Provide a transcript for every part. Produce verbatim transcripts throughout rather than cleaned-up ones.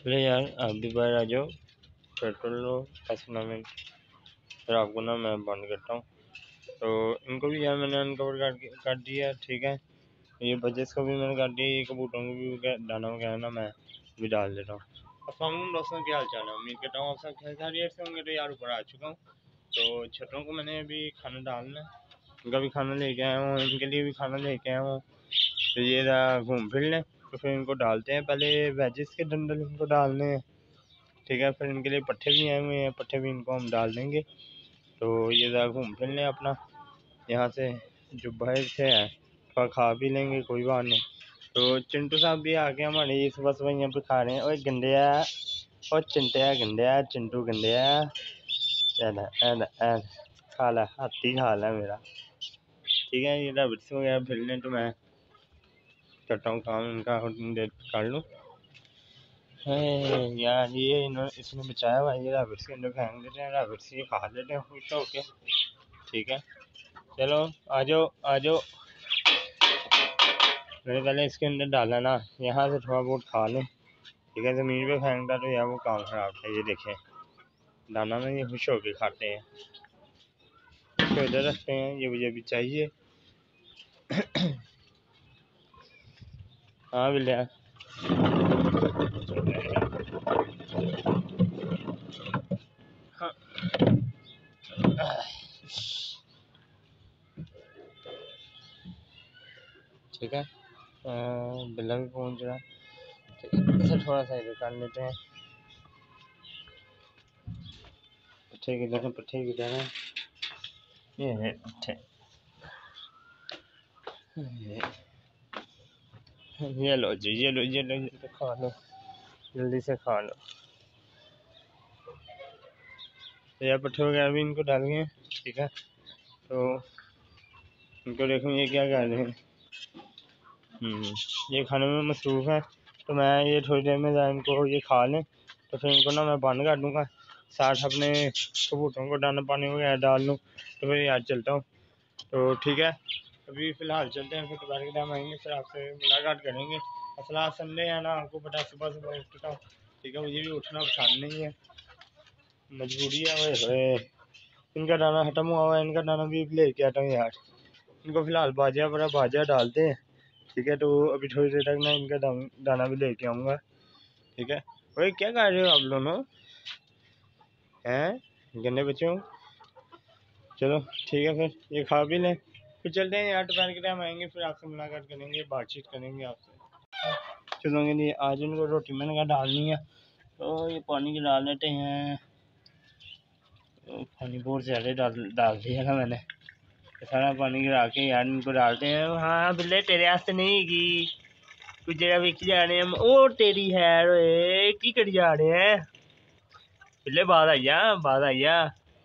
चले यार आप भी बाहर आ जाओ, पेट्रोल लो दस पंद्रह मिनट, फिर आपको ना मैं बंद करता हूँ। तो इनको भी यार मैंने अनकवर कर कर दिया, ठीक है। ये बजेस को भी मैंने कर दिया, ये कबूतरों को भी दाना वगैरह ना मैं भी डाल देता हूँ। अस्सलाम वालेकुम दोस्तों, क्या हाल चाल है? उम्मीद करता हूँ आप सब खैरियत से होंगे। तो यार ऊपर आ चुका हूँ, तो छतों को मैंने अभी खाना डालना है, उनका भी खाना लेके आया हूँ, इनके लिए भी खाना लेके आया हूँ। तो ये घूम फिर लें, तो फिर इनको डालते हैं। पहले वेजिस के डंडल इनको डालने हैं, ठीक है। फिर इनके लिए पट्ठे भी आए हुए हैं, पट्ठे भी इनको हम डाल देंगे। तो ये ज़रा घूम फिर लें अपना यहाँ से, जो बाहर से है थोड़ा खा भी लेंगे, कोई बात नहीं। तो चिंटू साहब भी आके हमारे सुबह सुबह यहाँ पे खा रहे हैं। और गंडिया और चिंटिया गंडिया चिंटू गंडिया खा ला, हाथी खा ला मेरा, ठीक है। ये रबट्स वगैरह फिर लें, तो मैं करता हूँ काम इनका कर लूँ। यार ये इन्होंने इसने बचाया हुआ, ये रैबिट्स के अंदर फेंक देते हैं, रैबिट्स ये खा लेते हैं खुश होके, ठीक है। चलो आ जाओ आ जाओ, मैंने पहले इसके अंदर डाला ना, यहाँ से थोड़ा बहुत खा लें, ठीक है। ज़मीन पे फेंकता तो यार वो काम खराब है। ये देखें दाना में ये खुश होके खाते हैं, इसको इधर रखते हैं, ये मुझे भी चाहिए। हाँ बिल्ला, हाँ ठीक है। बिल्ला भी पहुंच रहा है, इसे थोड़ा सा इधर कर लेते हैं। पट्ठे किधर है, पट्ठे किधर है? ये है पट्ठे, ये लो जी, ये लो ये लो ये तो खा लो, जल्दी से खा लो। तो यार पट्ठे वगैरह भी इनको डाल गए, ठीक है। तो इनको देखो ये क्या कर रहे हैं, ये खाने में मसरूफ़ है। तो मैं ये थोड़ी देर में इनको ये खा लें, तो फिर इनको ना मैं बंद कर दूँगा, साथ अपने कबूतरों को दाना पानी वगैरह डाल लूँ। तो फिर यार चलता हूँ, तो ठीक है। अभी फ़िलहाल चलते हैं, फिर दोबारा के टाइम आएंगे, फिर आपसे मुलाकात करेंगे। असल संडे है ना, आपको पता है सुबह सुबह उठता हूँ, ठीक है। मुझे भी उठना पसंद नहीं है, मजबूरी है। वह इनका दाना ख़त्म हुआ हुआ है, इनका दाना भी लेके आता हूँ यार। इनको फ़िलहाल बाजिया बड़ा बाजिया डालते हैं, ठीक है। तो अभी थोड़ी देर तक ना इनका दाना भी लेके आऊँगा, ठीक है। वही क्या कर रहे हो आप दोनों हैं गन्ने बच्चों? चलो ठीक है, फिर ये खा भी लें, फिर चलते हैं यार। दोपहर के टाइम आएंगे, फिर आपसे मुलाकात करेंगे, बातचीत करेंगे आपसे। चलोगे नहीं, आज इनको रोटी मैंने कहा डालनी है, तो ये पानी की डाल लेते हैं। तो पानी बहुत ज़्यादा डाल डाल दिया ना मैंने, सारा पानी गिरा के यार इनको डालते हैं। हाँ बिल्ले तेरे वास्ते नहीं की कुछ जगह वेखी जा रहे हैं ओ तेरी हैर ओए की करी जा रहे हैं बिल्ले। बाद आई जा, बाद आई जा,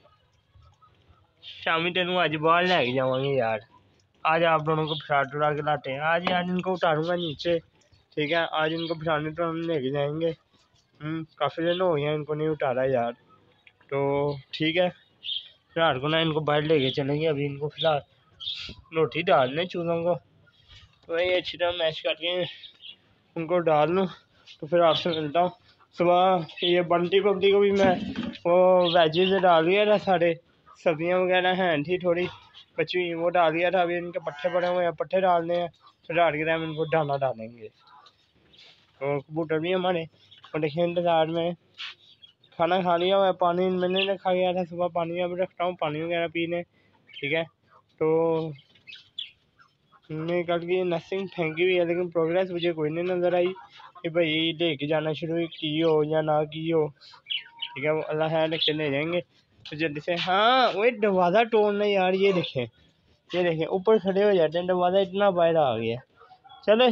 शामी तेनू अज बाहर लैके जावांगे यार। आज आप दोनों को फिरा टुरा के लाते हैं, आज यार इनको उतारूंगा नीचे, ठीक है। आज इनको फिराने तो हम लेके जाएंगे। हम्म काफ़ी दिन हो गया इनको नहीं उतारा यार, तो ठीक है। फिलहाल को ना इनको बाहर लेके चलेंगे, अभी इनको फिलहाल रोटी डालने चूज़ों को, तो वही अच्छी तरह मैश करके उनको डाल लूँ। तो फिर आपसे मिलता हूँ सुबह। ये बंटी बंटी को भी मैं वो वेजिज डाल दिया था, सारे सब्जियां वगैरह हैं थी थोड़ी बची हुई, वो डाल दिया था। अभी इनके पट्ठे पड़े हुए हैं, पट्ठे डालने हैं, फिर डाल के टाइम इनको दाना डालेंगे। तो कबूतर भी हमारे और देखिए इंतज़ार में, खाना खा लिया हुआ है, पानी मैंने रखा गया था सुबह, पानी अब रखता हूँ पानी वगैरह पीने, ठीक है। तो हमने कल की नथिंग फेंकी हुई है, लेकिन प्रोग्रेस मुझे कोई नहीं नज़र आई कि भाई लेके जाना शुरू की हो या ना की हो, ठीक है। वो अल्लाह है लेके ले जाएंगे तो जल्दी से। हाँ वही दरवाज़ा तोड़ना यार, ये देखें ये देखें ऊपर खड़े हो जाते हैं, दरवाज़ा इतना बाहर आ गया। चले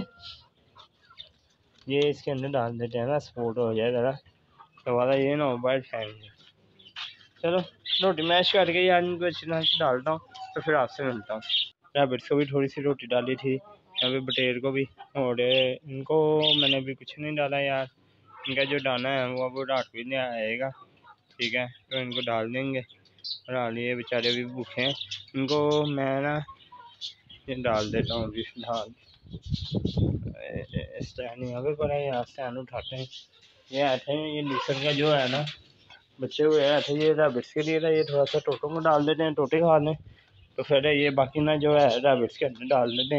ये इसके अंदर डाल देते हैं ना, सपोर्ट हो जाए ज़रा, दरवाज़ा ये ना हो बाहर फेंक। चलो रोटी मैश करके यार इनको अच्छी तरह से डालता हूँ, तो फिर आपसे मिलता हूँ। रैबिट्स को भी थोड़ी सी रोटी डाली थी, अभी बटेर को भी, और इनको मैंने भी कुछ नहीं डाला यार। इनका जो दाना है वो अब रात भी नहीं आएगा, ठीक है। तो इनको डाल देंगे, डाल ये बेचारे भी भूखे हैं, इनको मैं ना ये डाल देता हूँ अभी फ़िलहाल। स्टैंड यहाँ पे पड़ा है, यहाँ स्टैंड उठाते हैं, ये आए थे ये लूसन का जो है ना बच्चे हुए आए थे, ये रैबिट्स के लिए था, ये थोड़ा सा टोटो में डाल देते हैं, टोटे खा लें तो फिर ये बाकी ना जो है रैबिट्स के अंदर डाल देते हैं।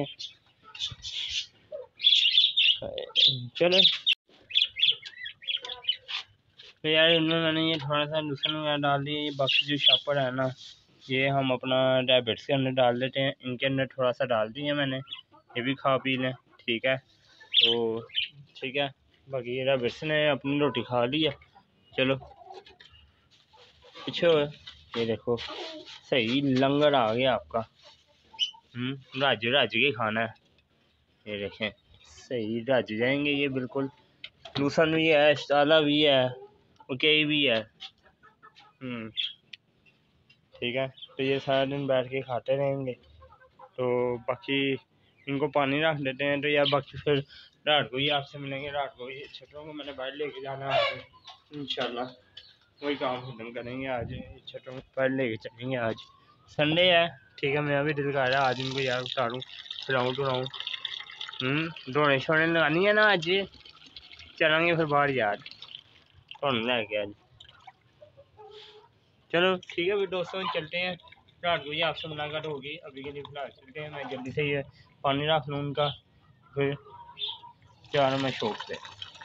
चले तो यार इनमें मैंने ये थोड़ा सा लूसन वगैरह डाल दिया, ये बाकी जो शापर है ना ये हम अपना रैबिट्स के अंदर डाल देते हैं, इनके अंदर थोड़ा सा डाल दिया मैंने, ये भी खा पी लें, ठीक है। तो ठीक है, बाकी ये रैबिट्स ने अपनी रोटी खा ली है। चलो पीछे हो, ये देखो सही लंगर आ गया आपका, हम्म रज रज के खाना है, ये देखें सही रज जाएंगे ये बिल्कुल। लूसन भी है, शाला भी है, ओके भी है, हम्म ठीक है। तो ये सारा दिन बैठ के खाते रहेंगे। तो बाकी इनको पानी रख देते हैं। तो यार बाकी फिर रात को ही आपसे मिलेंगे, रात को ही छतरों को मैंने बाहर लेके जाना है आज इंशाल्लाह, वही काम खत्म करेंगे आज, छतरों को बाहर लेके चलेंगे। आज संडे है, ठीक है, मेरा भी दिल कर रहा है आज इनको यार उतारूँ फिराऊँ टुराऊँ, हम्म दौड़े शोड़े लगानी है ना, आज चलेंगे फिर बाहर यार कौन लैके आज। चलो ठीक है फिर दोस्तों चलते हैं, रात को ही आपसे मुलाकात होगी, अभी के लिए फिलहाल चलते हैं, मैं जल्दी से ये पानी रख लूँ उनका, फिर चार मैं शॉप पे।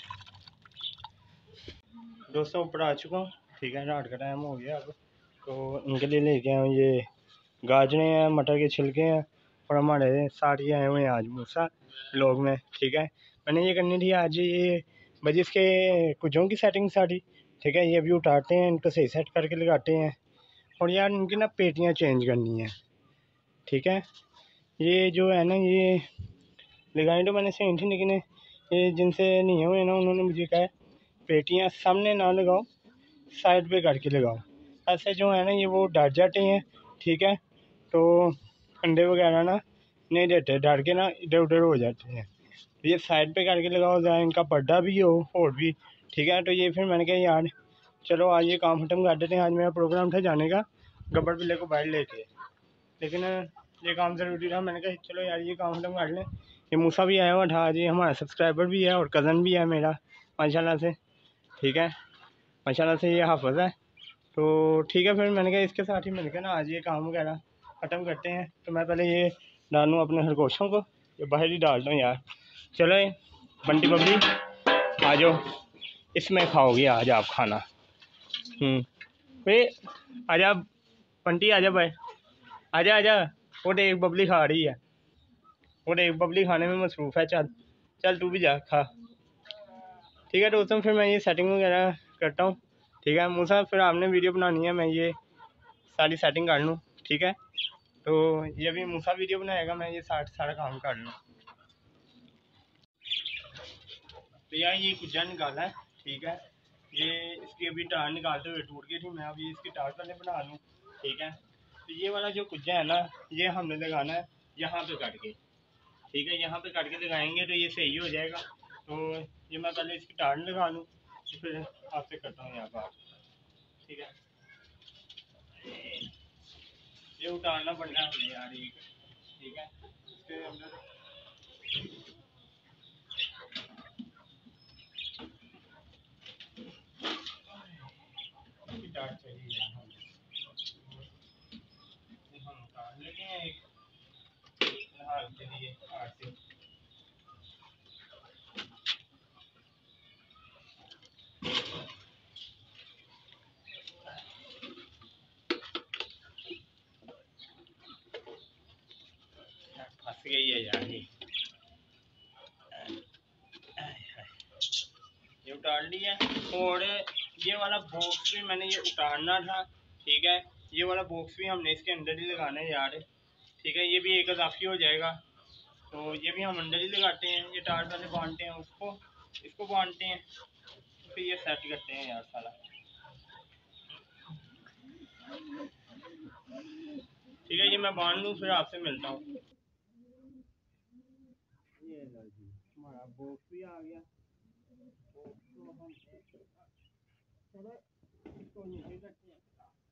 दोस्तों ऊपर आ चुका हूँ, ठीक है, रात का टाइम हो गया अब। तो इनके लिए लेके आए ये गाजरे हैं, मटर के छिलके हैं, और हमारे साथ ही आए हुए हैं आज मूसा लोग में, ठीक है। मैंने ये करनी थी आज ये बजिस के कुछों की सेटिंग सारी, ठीक है, ये अभी उतारते हैं, इनको सही सेट करके लगाते हैं। और यार इनकी ना पेटियाँ चेंज करनी है, ठीक है। ये जो है ना ये लगाई तो मैंने सही थी, लेकिन ये जिनसे नहीं हुए ना उन्होंने मुझे कहा पेटियाँ सामने ना लगाओ, साइड पे करके लगाओ, ऐसे जो है ना ये वो डर जाते हैं, ठीक है। तो अंडे वगैरह ना नहीं देते, डर के ना इधर उधर हो जाते हैं। तो ये साइड पे करके लगाओ, जहाँ इनका पर्दा भी हो और भी, ठीक है। तो ये फिर मैंने कहा यार चलो आज ये काम खत्म कर देते हैं, आज मेरा प्रोग्राम था जाने का गब्बर बिल्ले को बाहर लेके, लेकिन ये काम ज़रूरी था, मैंने कहा चलो यार ये काम खत्म कर लें। ये मूसा भी आया हुआ था आज, ये हमारा सब्सक्राइबर भी है और कज़न भी है मेरा माशाल्लाह से, ठीक है, माशाल्लाह से ये हाफ़िज़ है। तो ठीक है फिर मैंने कहा इसके साथ ही मिलकर ना आज ये काम वगैरह ख़त्म करते हैं। तो मैं पहले ये डालूँ अपने खरगोशों को, ये बाहर ही डाल दूँ यार। चलो बंटी बबली आ जाओ, इसमें खाओगे आज आप खाना, हम्म भाई आजा बंटी, आजा भाई, आजा आजा, वो देख बबली खा रही है, वो देख बबली खाने में मसरूफ़ है, चल चल तू भी जा खा, ठीक है दोस्तों। फिर मैं ये सेटिंग वगैरह करता हूँ, ठीक है। मूसा फिर आपने वीडियो बनानी है, मैं ये सारी सेटिंग कर लूँ, ठीक है। तो ये भी मूसा वीडियो बनाएगा, मैं ये सारा सारा काम कर लूँ। तो यार ये कुजा निकाला है, ठीक है, ये इसकी अभी टार निकालते हुए टूट गई थी, मैं अभी इसकी टार पहले बना लूँ, ठीक है। तो ये वाला जो कुजा है ना ये हमने लगाना है यहाँ पे काट के, ठीक है, यहाँ पे काट के लगाएंगे तो ये सही हो जाएगा। तो ये मैं पहले इसकी टार लगा लूँ, तो फिर आपसे करता हूँ यहाँ पर, ठीक है। ये उतारना पड़ना है हमें यार एक, ठीक है, इसके अंदर टार चाहिए यार, हम उतार लेते हैं एक फिलहाल के लिए आठ से। फंस गई है यार ये ये उतार लिया। और ये वाला बॉक्स भी मैंने ये उतारना था, ठीक है, ये वाला बॉक्स भी हमने इसके अंदर ही लगाना है यार, ठीक है, ये भी एक इजाफी हो जाएगा। तो ये भी हम अंदर ही लगाते हैं, ये तार पहले बांधते हैं, उसको इसको बांधते हैं, फिर ये सेट करते हैं यार सारा, ठीक है। ये मैं बांध लूँ फिर आपसे मिलता हूँ। ये हमारा बॉक्स भी आ गया, बॉक्स को हम चलो इसको नीचे करते हैं,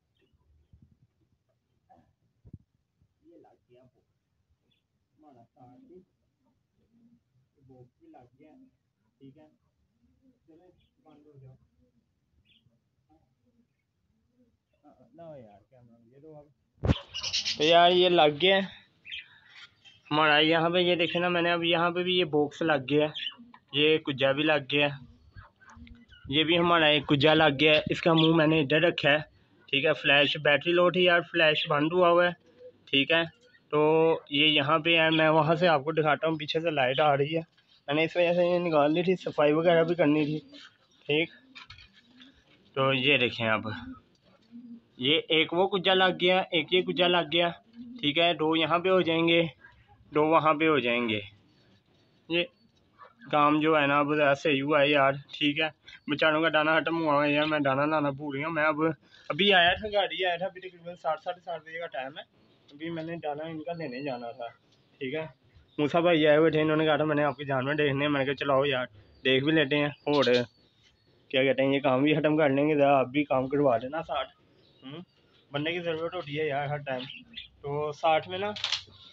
ये लग गया हमारा तार भी, बॉक्स भी लग गया, ठीक है। चलो तो यार ये लग गया है हमारा यहाँ पे, ये देखे ना मैंने अब यहाँ पे भी ये बॉक्स लग गया है, ये कुज्जा भी लग गया है, ये भी हमारा एक कुज्जा लग गया है। इसका मुंह मैंने इधर रखा है, ठीक है। फ्लैश बैटरी लो थी यार, फ्लैश बंद हुआ हुआ है, ठीक है। तो ये यहाँ पे है, मैं वहाँ से आपको दिखाता हूँ, पीछे से लाइट आ रही है, मैंने इस वजह से ये निकाल ली थी, सफाई वगैरह भी करनी थी, ठीक। तो ये देखें अब ये एक वो कुज्जा लग गया, एक ये कुज्जा लग गया, ठीक है। दो यहाँ पे हो जाएंगे, दो वहाँ पे हो जाएंगे। ये काम जो है ना अब ऐसे ही हुआ है यार, ठीक है। बेचारों का दाना खत्म हुआ है यार, मैं दाना लाना भूल गया। मैं अब अभी आया था, गाड़ी आया था, अभी तकरीबन साठ साढ़े सात बजे का टाइम है, अभी मैंने दाना इनका लेने जाना था, ठीक है। मूसा भाई आए हुए थे, इन्होंने कहा था मैंने आपके जानवर देखने, मैंने कहा चलाओ यार देख भी लेते हैं, और क्या कहते हैं ये काम भी ख़त्म कर लेंगे, आप भी काम करवा देना साठ। बनने की ज़रूरत होती है यार हर टाइम, तो साठ में ना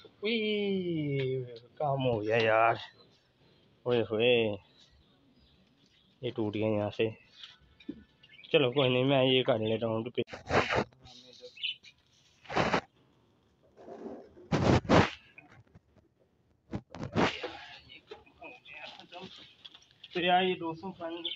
काम हो गया यार, ओए होए ये टूट गया यहाँ से। चलो कोई नहीं, मैं ये कर लेता हूँ। तो यार ये दोस्तों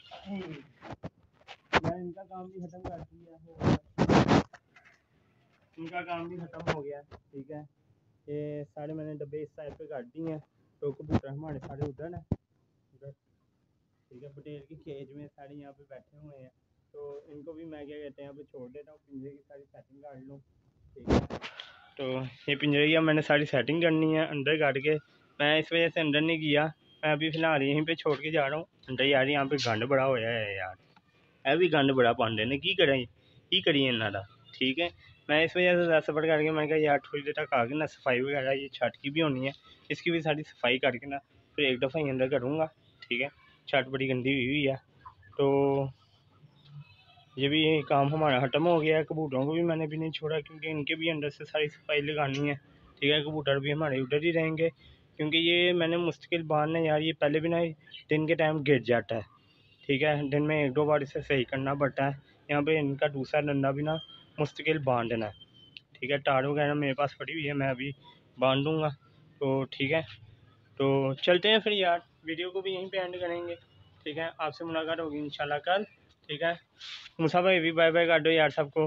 मैं इनका काम भी खत्म कर दिया, इनका काम भी खत्म हो गया, ठीक है। ये सारे मैंने डब्बे इस साइड पे काट दिए हैं, तो कबूतर हमारे सारे उधर हैं उधर, ठीक है। पटेल की केज में सारे यहाँ पे बैठे हुए हैं, तो इनको भी मैं क्या कहते हैं यहाँ पे छोड़ देता हूँ, पिंजरे की सारी सेटिंग कर लूँ, ठीक है। तो ये पिंजरे की अब मैंने सारी सेटिंग करनी है अंदर काट के, मैं इस वजह से अंदर नहीं किया, मैं अभी फ़िलहाल यहीं पे छोड़ के जा रहा हूँ अंदर। यार यहाँ पे गंद बड़ा होया है यार, है भी गंद बड़ा पांडे ने की करें की करिए इन्हों का, ठीक है। मैं इस वजह से दस सफर करके मैं कहा यार थोड़ी देर तक आके ना सफाई वगैरह ये छत की भी होनी है, इसकी भी सारी सफाई करके ना फिर एक दफ़ा ही अंदर करूँगा, ठीक है। छत बड़ी गंदी हुई हुई है, तो ये भी काम हमारा ख़त्म हो गया है। कबूतरों को भी मैंने भी नहीं छोड़ा, क्योंकि इनके भी अंदर से सारी सफाई लगानी है, ठीक है। कबूतर भी हमारे उधर ही रहेंगे, क्योंकि ये मैंने मुश्किल बांधना है यार, ये पहले भी ना दिन के टाइम गिर जाता है, ठीक है। दिन में एक दो बार इसे सही करना पड़ता है। यहाँ पे इनका दूसरा डंडा भी ना मुश्किल बांधना है, ठीक है। तार वगैरह मेरे पास पड़ी हुई है, मैं अभी बांध दूँगा, तो ठीक है। तो चलते हैं फिर यार, वीडियो को भी यहीं पे एंड करेंगे, ठीक है। आपसे मुलाकात होगी इंशाल्लाह कल, ठीक है। मूसा भाई भी बाय बाय कर दो यार सबको,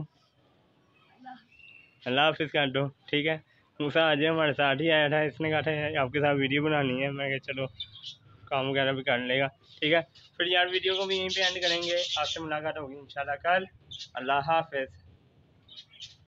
अल्लाह हाफिज़ कर दो, ठीक है। मूसा आज हमारे साथ ही आया था, इसने कहा था आपके साथ वीडियो बनानी है, मैं कहा चलो काम वगैरह भी कर लेगा, ठीक है। फिर यार वीडियो को भी यहीं पे एंड करेंगे, आपसे मुलाकात होगी इंशाल्लाह कल, अल्लाह हाफिज़।